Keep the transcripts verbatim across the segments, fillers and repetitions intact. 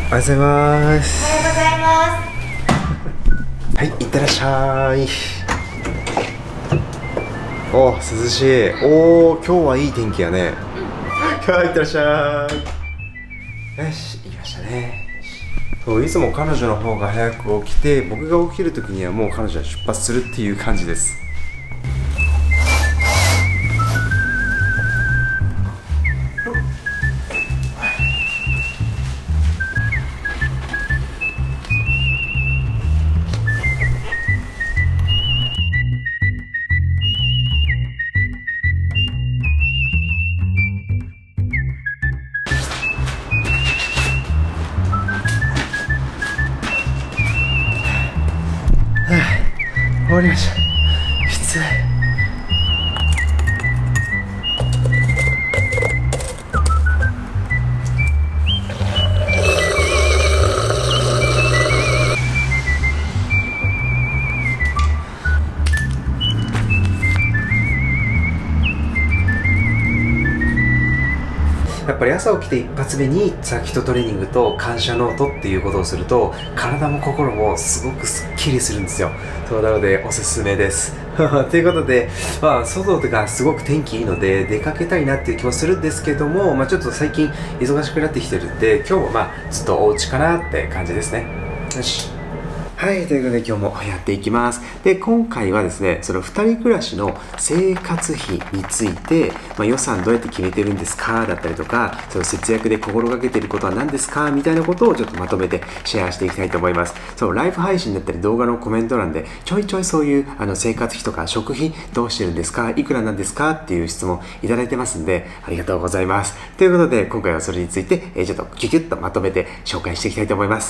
おはようございます。 おはようございます。 はい、いってらっしゃい。お、涼しい。おー、今日はいい天気やね。はい、いってらっしゃい。よし、行きましたね。そう、いつも彼女の方が早く起きて、僕が起きるときにはもう彼女は出発するっていう感じです。終わりました。きつい。やっぱり朝起きて一発目にサーキットトレーニングと感謝ノートっていうことをすると体も心もすごくすっきりするんですよ。そうなのでおすすめですということで、まあ、外がすごく天気いいので出かけたいなっていう気もするんですけども、まあ、ちょっと最近忙しくなってきてるんで今日もまあずっとお家かなって感じですね。よし。はい、ということで今日もやっていきます。で、今回はですね、そのふたり暮らしの生活費について、まあ、予算どうやって決めてるんですかだったりとか、その節約で心がけていることは何ですかみたいなことをちょっとまとめてシェアしていきたいと思います。そう、ライブ配信だったり動画のコメント欄でちょいちょいそういうあの生活費とか食費どうしてるんですかいくらなんですかっていう質問いただいてますんで、ありがとうございます。ということで、今回はそれについて、えー、ちょっとギュギュッとまとめて紹介していきたいと思います。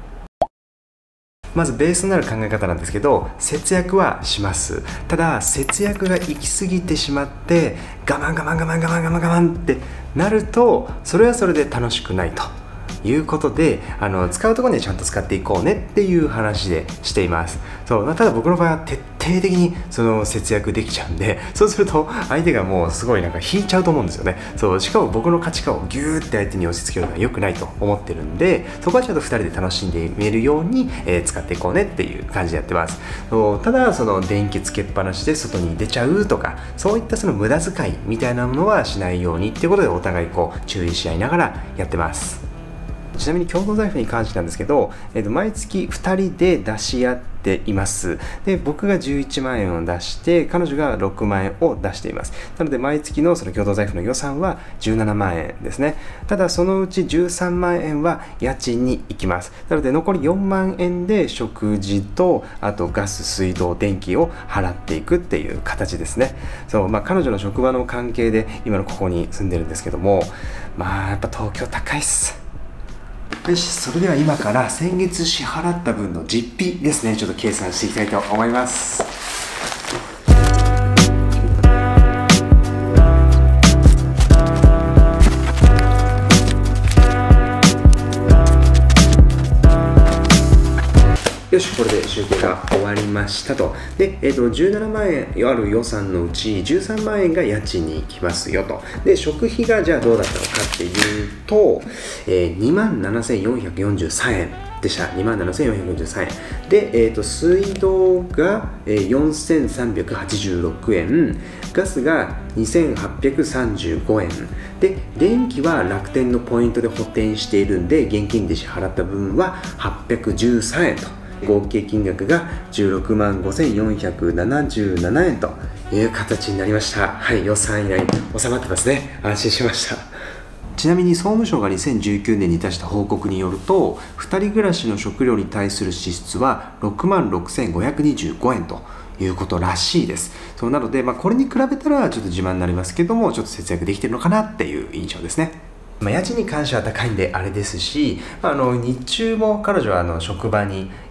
まずベースになる考え方なんですけど、節約はします。ただ節約が行き過ぎてしまって我慢我慢我慢我慢我慢我慢ってなるとそれはそれで楽しくないということで、あの使うところにはちゃんと使っていこうねっていう話でしています。そう、ただ僕の場合は徹底的にその節約できちゃうんで、そうすると相手がもうすごいなんか引いちゃうと思うんですよね。そう、しかも僕の価値観をギューって相手に押し付けるのは良くないと思ってるんで、そこはちゃんとふたりで楽しんで見えるように、えー、使っていこうねっていう感じでやってます。そう、ただその電気つけっぱなしで外に出ちゃうとか、そういったその無駄遣いみたいなものはしないようにっていうことでお互いこう注意し合いながらやってます。ちなみに共同財布に関してなんですけど、えー、と毎月ふたりで出し合っています。で、僕がじゅういちまんえんを出して彼女がろくまんえんを出しています。なので毎月のその共同財布の予算はじゅうななまんえんですね。ただそのうちじゅうさんまんえんは家賃に行きます。なので残りよんまんえんで食事とあとガス水道電気を払っていくっていう形ですね。そう、まあ、彼女の職場の関係で今のここに住んでるんですけども、まあやっぱ東京高いっす。よし、それでは今から先月支払った分の実費ですね、ちょっと計算していきたいと思います。よし、これで集計が終わりましたと。で、えーと、じゅうななまんえんある予算のうちじゅうさんまんえんが家賃に行きますよと。で、食費がじゃあどうだったのかっていうと、えー、にまんななせんよんひゃくよんじゅうさんえんでした。にまんななせんよんひゃくよんじゅうさんえん。で、えーと、水道がよんせんさんびゃくはちじゅうろくえん、ガスがにせんはっぴゃくさんじゅうごえん。で、電気は楽天のポイントで補填しているんで、現金で支払った分ははっぴゃくじゅうさんえんと。合計金額がじゅうろくまんごせんよんひゃくななじゅうななえんという形になりました。はい、予算以内に収まってますね。安心しました。ちなみに総務省がにせんじゅうきゅうねんに出した報告によると、ふたり暮らしの食料に対する支出はろくまんろくせんごひゃくにじゅうごえんということらしいです。そうなので、まあ、これに比べたらちょっと自慢になりますけども、ちょっと節約できてるのかなっていう印象ですね。まあ、家賃に関しては高いんであれですし、あの日中も彼女はあの職場に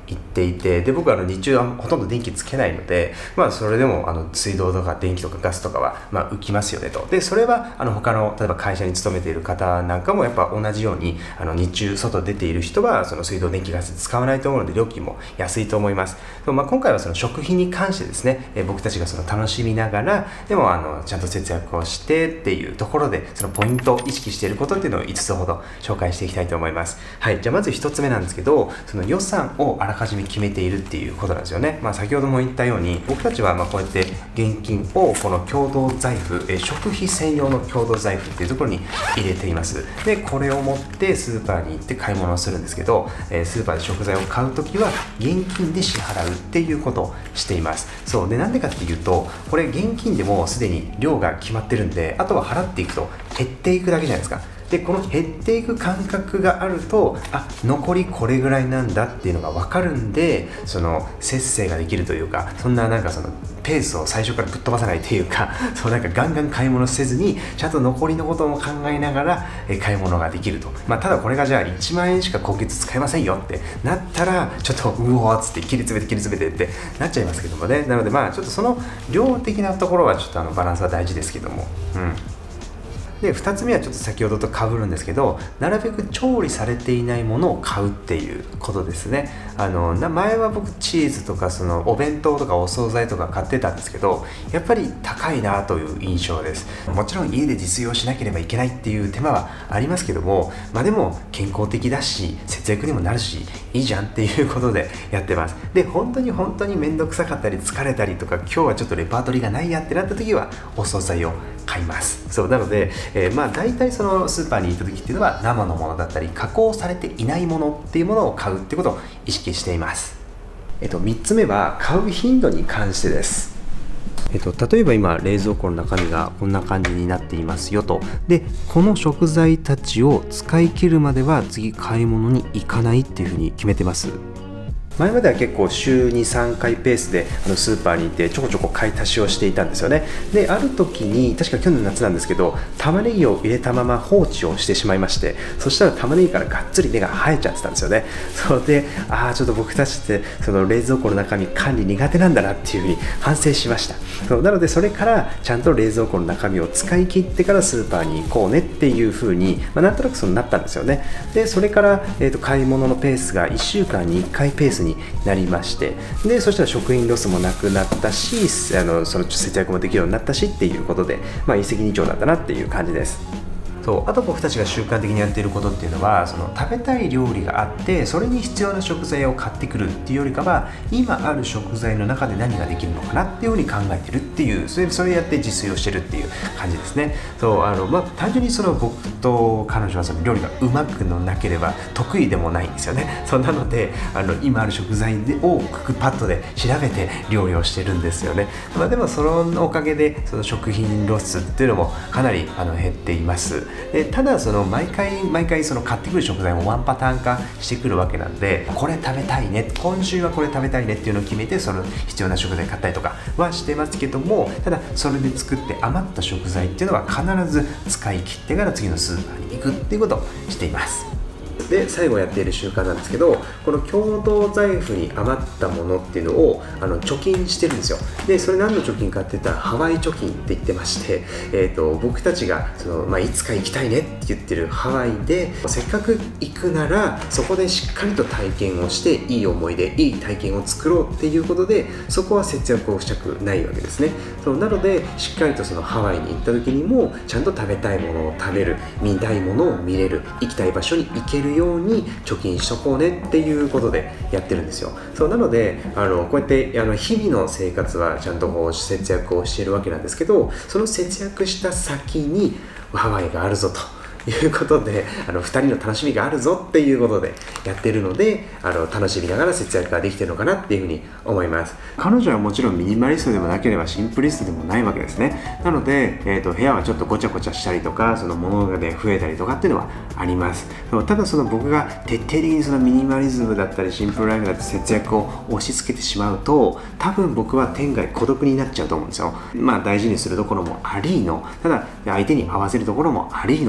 行っていて、で僕はあの日中はほとんど電気つけないので、まあ、それでもあの水道とか電気とかガスとかはまあ浮きますよねと。でそれはあの他の例えば会社に勤めている方なんかもやっぱ同じように、あの日中外出ている人はその水道電気ガス使わないと思うので料金も安いと思います。でもまあ今回はその食費に関してですね、え僕たちがその楽しみながらでもあのちゃんと節約をしてっていうところで、そのポイントを意識していることっていうのをいつつほど紹介していきたいと思います。はい、じゃあまずひとつめなんですけど、その予算をあらかじめ決めているっていうことなんですよね。まあ、先ほども言ったように僕たちはまあこうやって現金をこの共同財布、え食費専用の共同財布っていうところに入れています。でこれを持ってスーパーに行って買い物をするんですけど、えスーパーで食材を買うときは現金で支払うっていうことをしています。そうでなんでかっていうと、これ現金でもすでに量が決まってるんで、あとは払っていくと減っていくだけじゃないですか。でこの減っていく感覚があると、あ残りこれぐらいなんだっていうのが分かるんで、その節制ができるというか、そんななんかそのペースを最初からぶっ飛ばさないというか、そうなんかガンガン買い物せずにちゃんと残りのことも考えながら買い物ができると。まあ、ただこれがじゃあいちまんえんしか今月使えませんよってなったら、ちょっとうおーっつって切り詰めて切り詰めてってなっちゃいますけどもね。なのでまあちょっとその量的なところはちょっとあのバランスは大事ですけども、うんでふたつめはちょっと先ほどと被るんですけど、なるべく調理されていないものを買うっていうことですね。あの前は僕チーズとかそのお弁当とかお惣菜とか買ってたんですけど、やっぱり高いなという印象です。もちろん家で自炊をしなければいけないっていう手間はありますけども、まあでも健康的だし節約にもなるしいいじゃんっていうことでやってます。で本当に本当に面倒くさかったり疲れたりとか、今日はちょっとレパートリーがないやってなった時はお惣菜を買います。そうなので、えー、まあ大体そのスーパーに行った時っていうのは生のものだったり加工されていないものっていうものを買うってことを意識しています。えっとみっつめは買う頻度に関してです。えっと、例えば今冷蔵庫の中身がこんな感じになっていますよと。でこの食材たちを使い切るまでは次買い物に行かないっていうふうに決めてます。前までは結構週にさんかいペースであのスーパーに行ってちょこちょこ買い足しをしていたんですよね。である時に確か去年の夏なんですけど、玉ねぎを入れたまま放置をしてしまいまして、そしたら玉ねぎからがっつり根が生えちゃってたんですよね。そうで、ああちょっと僕たちってその冷蔵庫の中身管理苦手なんだなっていうふうに反省しました。そうなのでそれからちゃんと冷蔵庫の中身を使い切ってからスーパーに行こうねっていうふうに、まあ、なんとなくそうなったんですよね。でそれから、えーと、買い物のペースがいっしゅうかんにいっかいペースになりまして、でそしたら食品ロスもなくなったし、あのその節約もできるようになったしっていうことで、まあ、一石二鳥だったなっていう感じです。そうあと僕たちが習慣的にやっていることっていうのは、その食べたい料理があってそれに必要な食材を買ってくるっていうよりかは、今ある食材の中で何ができるのかなっていうふうに考えてるっていう、それそれやって自炊をしてるっていう感じですね。そうあの、まあ、単純にその僕と彼女はその料理がうまくのなければ得意でもないんですよね。そうなのであの今ある食材をクックパッドで調べて料理をしてるんですよね。まあ、でもそのおかげでその食品ロスっていうのもかなりあの減っています。でただその毎回毎回その買ってくる食材もワンパターン化してくるわけなんで、これ食べたいね、今週はこれ食べたいねっていうのを決めてその必要な食材買ったりとかはしてますけども、ただそれで作って余った食材っていうのは必ず使い切ってから次のスーパーに行くっていうことをしています。で最後やっている習慣なんですけど、この共同財布に余ったものっていうのをあの貯金してるんですよ。でそれ何の貯金かって言ったらハワイ貯金って言ってまして、えー、と僕たちがその、まあ、いつか行きたいねって言ってるハワイで、せっかく行くならそこでしっかりと体験をしていい思い出いい体験を作ろうっていうことで、そこは節約をしたくないわけですね。そうなのでしっかりとそのハワイに行った時にもちゃんと食べたいものを食べる、見たいものを見れる、行きたい場所に行けるように貯金しとこうねっていうことでやってるんですよ。そうなのであのこうやってあの日々の生活はちゃんとこう節約をしているわけなんですけど、その節約した先にハワイがあるぞということで、あのふたりの楽しみがあるぞっていうことでやってるので、あの楽しみながら節約ができてるのかなっていうふうに思います。彼女はもちろんミニマリストでもなければシンプリストでもないわけですね。なので、えーと、部屋はちょっとごちゃごちゃしたりとか、その物が、ね、増えたりとかっていうのはあります。ただその僕が徹底的にそのミニマリズムだったりシンプルライフだったり節約を押し付けてしまうと、多分僕は天涯孤独になっちゃうと思うんですよ。まあ大事にするところもありの、ただ相手に合わせるところもありのっていう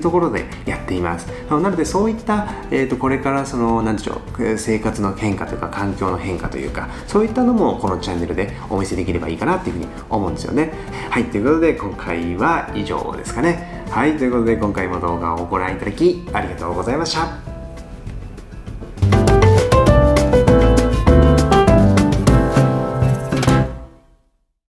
ところでやっています。なのでそういった、えー、とこれからその何でしょう、生活の変化というか環境の変化というか、そういったのもこのチャンネルでお見せできればいいかなっていうふうに思うんですよね。はい、ということで今回は以上ですかね。はい、ということで今回も動画をご覧いただきありがとうございました。